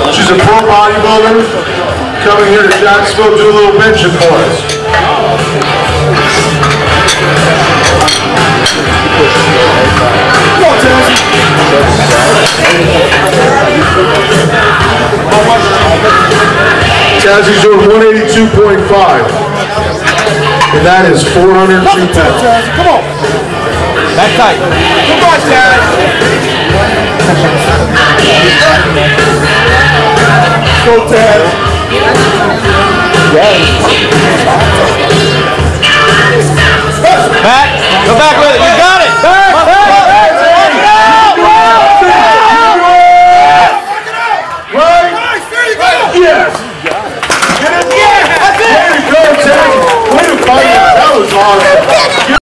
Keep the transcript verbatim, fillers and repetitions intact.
She's a pro bodybuilder, coming here to Jacksonville to do a little benching for us. Come on, Tazzie. Tazzie's doing one eighty-two point five. And that is four hundred two pounds. Come on. Back tight. Come on, Taz. Go, Taz. Back. Go back with it. You got it.